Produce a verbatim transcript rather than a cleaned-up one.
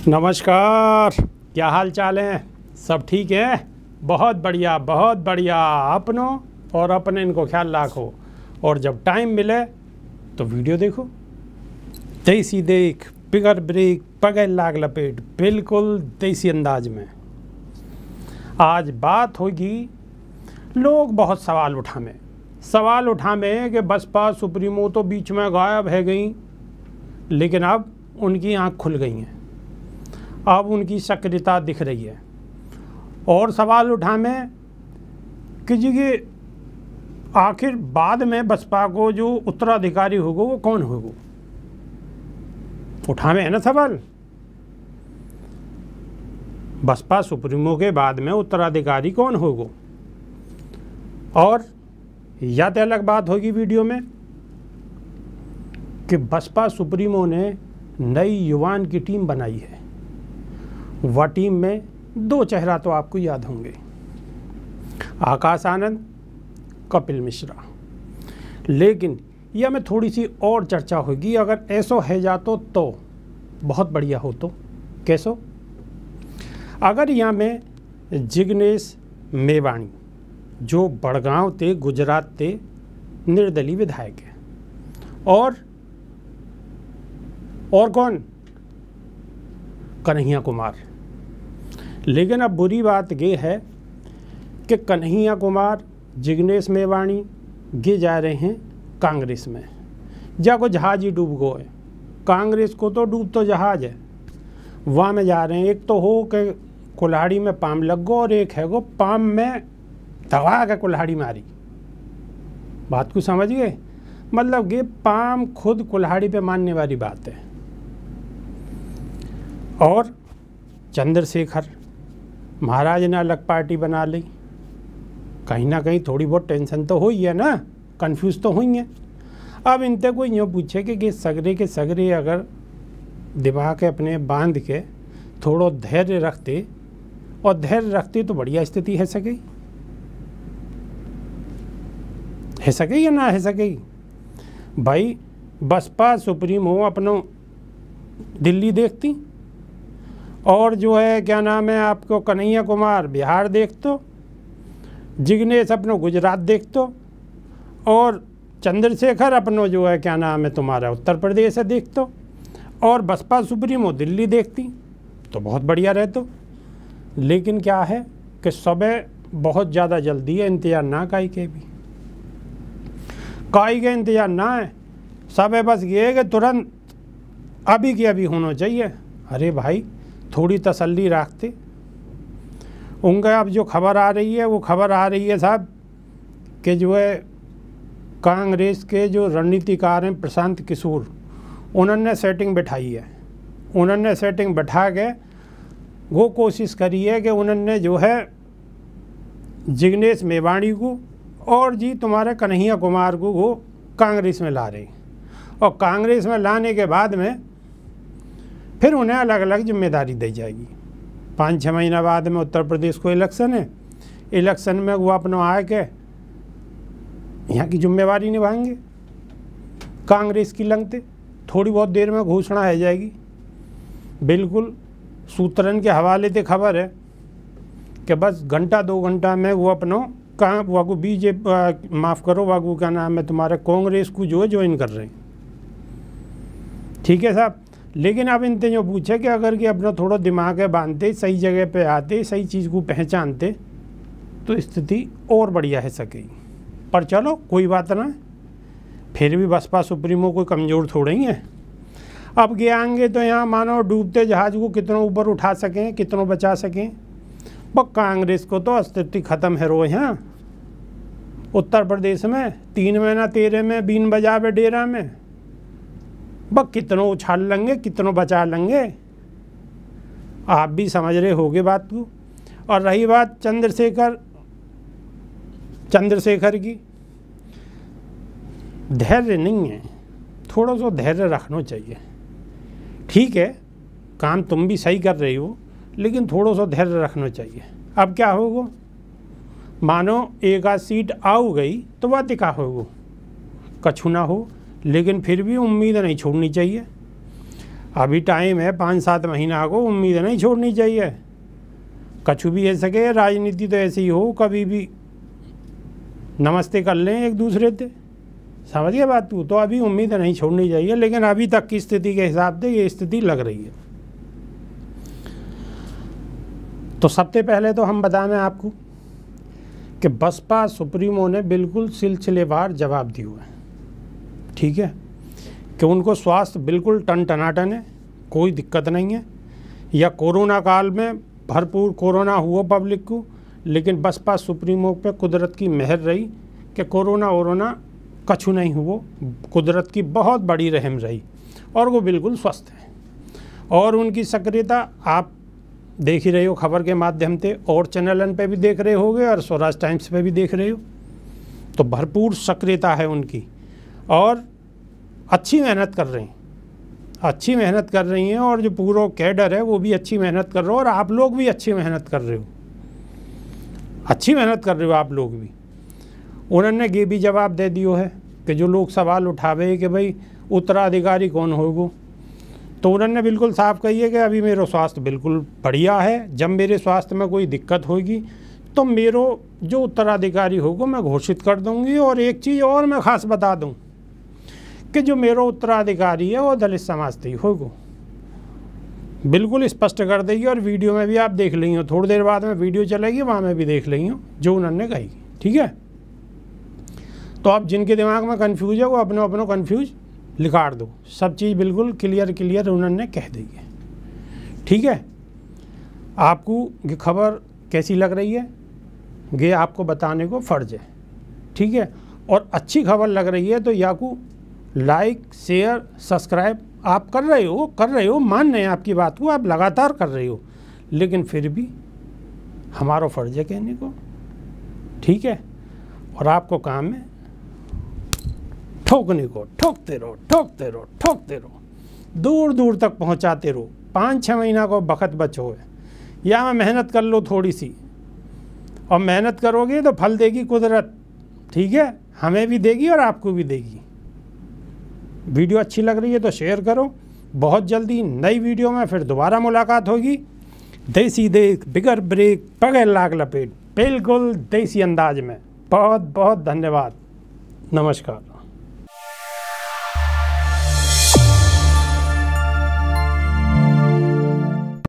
नमस्कार, क्या हाल चाल है? सब ठीक है? बहुत बढ़िया बहुत बढ़िया। अपनों और अपने इनको ख्याल रखो, और जब टाइम मिले तो वीडियो देखो। देसी देख बिगर ब्रेक पगल लाग लपेट, बिल्कुल देसी अंदाज में। आज बात होगी, लोग बहुत सवाल उठा में सवाल उठा में कि बसपा सुप्रीमो तो बीच में गायब है गई, लेकिन अब उनकी आँख खुल गई हैं, अब उनकी सक्रियता दिख रही है। और सवाल उठा में कि जी कि आखिर बाद में बसपा को जो उत्तराधिकारी होगा वो कौन होगा? उठा में है ना सवाल। बसपा सुप्रीमो के बाद में उत्तराधिकारी कौन होगा? और या तो अलग बात होगी वीडियो में कि बसपा सुप्रीमो ने नई युवान की टीम बनाई है। वह टीम में दो चेहरा तो आपको याद होंगे, आकाश आनंद, कपिल मिश्रा। लेकिन यह में थोड़ी सी और चर्चा होगी, अगर ऐसो है जातो तो बहुत बढ़िया हो। तो कैसो? अगर यहाँ में जिग्नेश मेवाणी जो बड़गांव ते गुजरात ते निर्दलीय विधायक है, और और कौन? कन्हैया कुमार। लेकिन अब बुरी बात ये है कि कन्हैया कुमार, जिग्नेश मेवाणी गे जा रहे हैं कांग्रेस में। जाको जहाज ही डूब गो है, कांग्रेस को तो डूब तो जहाज है, वहाँ में जा रहे हैं। एक तो हो कि कुल्हाड़ी में पाम लग गो, और एक है गो पाम में दवा के कुल्हाड़ी मारी। बात को समझ गए? मतलब ये पाम खुद कुल्हाड़ी पे मारने वाली बात है। और चंद्रशेखर महाराज ने अलग पार्टी बना ली। कहीं ना कहीं थोड़ी बहुत टेंशन तो हुई है ना, कंफ्यूज तो हुई है। अब इनते कोई यूँ पूछे कि, कि सगरे के सगरे अगर दिमाग अपने बांध के थोड़ो धैर्य रखते और धैर्य रखते तो बढ़िया स्थिति है सके है सके या ना है सके। भाई बसपा सुप्रीमो अपनो दिल्ली देखती, और जो है क्या नाम है आपको कन्हैया कुमार बिहार देख तो, जिग्नेश अपनो गुजरात देख तो, और चंद्रशेखर अपनो जो है क्या नाम है तुम्हारा उत्तर प्रदेश है देख तो, और बसपा सुप्रीमो दिल्ली देखती तो बहुत बढ़िया रहतो। लेकिन क्या है कि सुबह बहुत ज़्यादा जल्दी है, इंतजार ना काई के भी काई के इंतजार ना है। सब है बस ये है कि तुरंत अभी के अभी होना चाहिए। अरे भाई थोड़ी तसल्ली रखते। उनका अब जो खबर आ रही है वो खबर आ रही है साहब कि जो है कांग्रेस के जो रणनीतिकार हैं प्रशांत किशोर, उन्होंने सेटिंग बिठाई है। उन्होंने सेटिंग बैठा के वो कोशिश करी है कि उन्होंने जो है जिग्नेश मेवाणी को और जी तुम्हारे कन्हैया कुमार को वो कांग्रेस में ला रहे, और कांग्रेस में लाने के बाद में फिर उन्हें अलग अलग जिम्मेदारी दी जाएगी। पाँच छः महीना बाद में उत्तर प्रदेश को इलेक्शन है, इलेक्शन में वो अपना आ के यहाँ की जिम्मेवारी निभाएंगे कांग्रेस की लंगते। थोड़ी बहुत देर में घोषणा है जाएगी। बिल्कुल सूत्रन के हवाले से खबर है कि बस घंटा दो घंटा में वो अपनों कहाँ वागू बीजेपी माफ़ करो वागू का नाम है तुम्हारे कांग्रेस को जो है ज्वाइन कर रहे हैं। ठीक है साहब। लेकिन अब इनसे जो पूछे कि अगर कि अपना थोड़ा दिमाग है बांधते, सही जगह पे आते, सही चीज़ को पहचानते तो स्थिति और बढ़िया है सकेगी। पर चलो कोई बात ना, फिर भी बसपा सुप्रीमो कोई कमज़ोर थोड़ा ही है। अब गे आएंगे तो यहाँ मानो डूबते जहाज को कितनों ऊपर उठा सकें, कितनों बचा सकें। बस कांग्रेस को तो अस्तित्व ख़त्म है रो यहाँ उत्तर प्रदेश में। तीन महीना तेरह में बीन बजावे डेरा में, बस कितनों उछाल लेंगे, कितनों बचा लेंगे। आप भी समझ रहे होगे बात को। और रही बात चंद्रशेखर चंद्रशेखर की, धैर्य नहीं है, थोड़ा सा धैर्य रखना चाहिए। ठीक है काम तुम भी सही कर रही हो, लेकिन थोड़ा सा धैर्य रखना चाहिए। अब क्या होगा, मानो एक आध सीट आऊ गई तो वह दिखा होगा, कछु ना हो, लेकिन फिर भी उम्मीद नहीं छोड़नी चाहिए। अभी टाइम है पाँच सात महीना को, उम्मीद नहीं छोड़नी चाहिए। कछु भी ऐसा सके, राजनीति तो ऐसी ही हो, कभी भी नमस्ते कर लें एक दूसरे से, समझ गए बात तू। तो अभी उम्मीद नहीं छोड़नी चाहिए, लेकिन अभी तक की स्थिति के हिसाब से ये स्थिति लग रही है। तो सबसे पहले तो हम बताना आपको कि बसपा सुप्रीमो ने बिल्कुल सिलसिलेवार जवाब दिए हुए हैं, ठीक है, कि उनको स्वास्थ्य बिल्कुल टन टनाटन है, कोई दिक्कत नहीं है। या कोरोना काल में भरपूर कोरोना हुआ पब्लिक को, लेकिन बसपा सुप्रीमो पे कुदरत की मेहर रही कि कोरोना वोरोना कछु नहीं हुआ, कुदरत की बहुत बड़ी रहम रही और वो बिल्कुल स्वस्थ है। और उनकी सक्रियता आप देख ही रहे हो खबर के माध्यम से, और चैनलन पे भी देख रहे होगे और स्वराज टाइम्स पे भी देख रहे हो। तो भरपूर सक्रियता है उनकी और अच्छी मेहनत कर रही हैं, अच्छी मेहनत कर रही हैं। और जो पूरा कैडर है वो भी अच्छी मेहनत कर रहे हो और आप लोग भी अच्छी मेहनत कर रहे हो, अच्छी मेहनत कर रहे हो आप लोग भी। उन्होंने ये भी जवाब दे दियो है कि जो लोग सवाल उठावे कि भाई उत्तराधिकारी कौन होगा, तो उन्होंने बिल्कुल साफ कही है कि अभी मेरा स्वास्थ्य बिल्कुल बढ़िया है। जब मेरे स्वास्थ्य में कोई दिक्कत होगी तो मेरा जो उत्तराधिकारी होगा मैं घोषित कर दूंगी। और एक चीज़ और मैं ख़ास बता दूं कि जो मेरा उत्तराधिकारी है वो दलित समाज से ही होगा, बिल्कुल स्पष्ट कर देगी। और वीडियो में भी आप देख लेंगे, थोड़ी देर बाद में वीडियो चलेगी, वहाँ में भी देख लेंगे जो उन्होंने कही, ठीक है। तो आप जिनके दिमाग में कन्फ्यूज है वो अपनो अपनो कन्फ्यूज लिखाड़ दो, सब चीज़ बिल्कुल क्लियर क्लियर उन्होंने कह दी है, ठीक है। आपको ये खबर कैसी लग रही है ये आपको बताने को फ़र्ज है, ठीक है। और अच्छी खबर लग रही है तो याकू लाइक शेयर सब्सक्राइब आप कर रहे हो कर रहे हो मान रहे हैं आपकी बात को, आप लगातार कर रहे हो, लेकिन फिर भी हमारा फ़र्ज है कहने को, ठीक है। और आपको काम है ठोकने को, ठोकते रहो ठोकते रहो ठोकते रहो, दूर दूर तक पहुंचाते रहो। पाँच छः महीना को वक्त बचो है, या में मेहनत कर लो थोड़ी सी, और मेहनत करोगे तो फल देगी कुदरत, ठीक है, हमें भी देगी और आपको भी देगी। वीडियो अच्छी लग रही है तो शेयर करो। बहुत जल्दी नई वीडियो में फिर दोबारा मुलाकात होगी। देसी देख बिगर ब्रेक बगैर लाग लपेट, बिल्कुल देसी अंदाज में। बहुत बहुत धन्यवाद, नमस्कार।